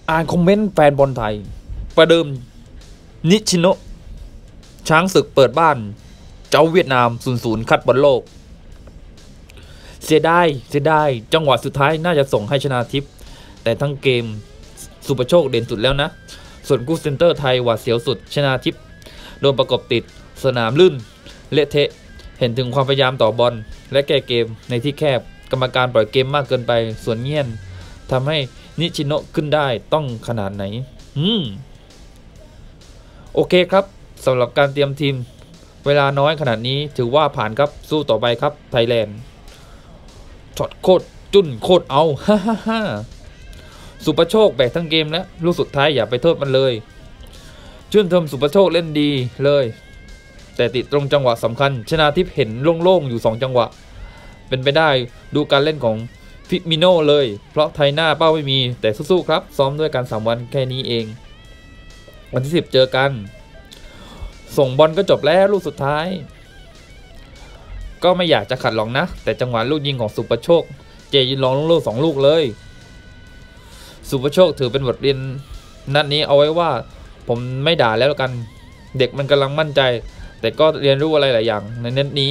อ่านคอมเมนต์แฟนบอลไทยประเดิมนิชิโนะช้างศึกเปิดบ้านเจ้าเวียดนาม0-0คัดบอลโลกเสียดายจังหวะสุดท้ายน่าจะส่งให้ชนาทิพย์แต่ทั้งเกมสุปโชคเด่นสุดแล้วนะส่วนกู้เซนเตอร์ไทยหวาดเสียวสุดชนาทิพย์โดนประกบติดสนามลื่นเละเทะเห็นถึงความพยายามต่อบอลและแก้เกมในที่แคบกรรมการปล่อยเกมมากเกินไปส่วนเงี่ยนทำให้นิชิโนะขึ้นได้ต้องขนาดไหนโอเคครับสำหรับการเตรียมทีมเวลาน้อยขนาดนี้ถือว่าผ่านครับสู้ต่อไปครับไทยแลนด์ช็อตโคตรจุ้นโคตรเอาฮ่าสุปโชคแบกทั้งเกมแล้วลูกสุดท้ายอย่าไปโทษมันเลยชื่นชมสุปโชคเล่นดีเลยแต่ติดตรงจังหวะสำคัญชนาทิพย์เห็นโล่งๆอยู่2จังหวะเป็นไปได้ดูการเล่นของฟิมิโน่เลยเพราะไทยหน้าเป้าไม่มีแต่สู้ๆครับซ้อมด้วยกัน3วันแค่นี้เองวันที่10เจอกันส่งบอลก็จบแล้วลูกสุดท้ายก็ไม่อยากจะขัดหรอกนะแต่จังหวะลูกยิงของสุปโชคเจยินลองลูก2ลูกเลยสุปโชคถือเป็นบทเรียนนัดนี้เอาไว้ว่าผมไม่ด่าแล้วกันเด็กมันกำลังมั่นใจแต่ก็เรียนรู้อะไรหลายอย่างในนัดนี้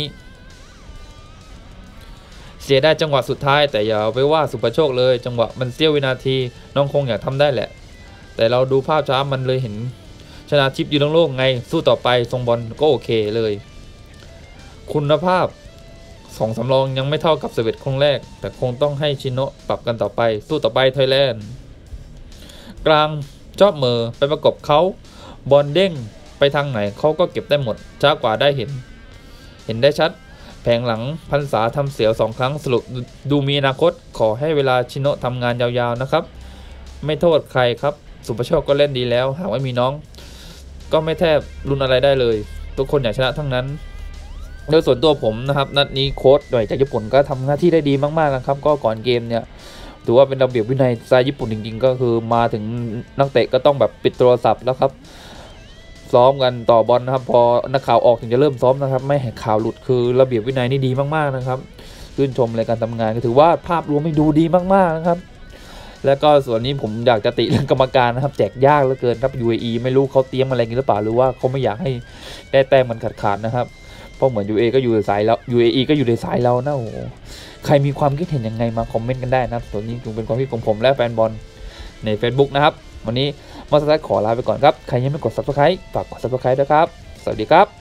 เสียได้จังหวะสุดท้ายแต่อย่าไปว่าสุปโชคเลยจังหวะมันเสี้ยววินาทีน้องคงอยากทำได้แหละแต่เราดูภาพช้ามันเลยเห็นชนะทิพย์อยู่โล่งๆไงสู้ต่อไปทรงบอลก็โอเคเลยคุณภาพ2 สำรองยังไม่เท่ากับ11ครั้งแรกแต่คงต้องให้ชิโนะปรับกันต่อไปสู้ต่อไปไทยแลนด์กลางชอบเมอไปประกบเขาบอลเด้งไปทางไหนเขาก็เก็บได้หมดช้ากว่าได้เห็นได้ชัดแผงหลังพันษาทำเสียว2 ครั้งสรุปดูมีอนาคตขอให้เวลาชิโนะทำงานยาวๆนะครับไม่โทษใครครับสุปโชคก็เล่นดีแล้วหากไม่มีน้องก็ไม่แทบรุนอะไรได้เลยทุกคนอยากชนะทั้งนั้นโดยส่วนตัวผมนะครับนัดนี้โค้ชหน่วยจากญี่ปุ่นก็ทำหน้าที่ได้ดีมากๆนะครับก็ก่อนเกมเนี่ยถือว่าเป็นระเบียบวินัยสไตล์ญี่ปุ่นจริงๆก็คือมาถึงนักเตะก็ต้องแบบปิดโทรศัพท์แล้วครับซ้อมกันต่อบอลนะครับพอนักข่าวออกถึงจะเริ่มซ้อมนะครับไม่ให้ข่าวหลุดคือระเบียบวินัยนี่ดีมากๆนะครับชื่นชมในการทำงานก็ถือว่าภาพรวมไม่ดูดีมากๆนะครับแล้วก็ส่วนนี้ผมอยากจะติเรื่องกรรมการนะครับแจกยากเหลือเกินครับ UAE ไม่รู้เขาเตรียมอะไรกันหรือเปล่าหรือว่าเขาไม่อยากให้ได้แต้มมันขาดนะครับเพราะเหมือน UAE ก็อยู่ในสายแล้ว UAE ก็อยู่ในสายเรานะโอ้ใครมีความคิดเห็นยังไงมาคอมเมนต์กันได้นะครับส่วนนี้คงเป็นความคิดของผมและแฟนบอลใน Facebook นะครับวันนี้มอสซัสขอลาไปก่อนครับใครยังไม่กด Subscribe ฝากกด Subscribe ด้วยครับสวัสดีครับ